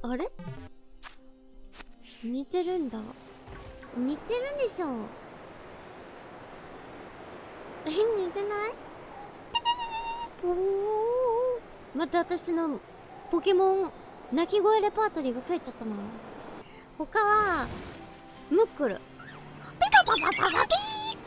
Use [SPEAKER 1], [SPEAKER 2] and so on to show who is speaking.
[SPEAKER 1] あれ似てるんだ。似てるでしょ。似てない？おお。待って、私のポケモン鳴き声レパートリーが増えちゃったな。他はムックル。ピカパパパパピー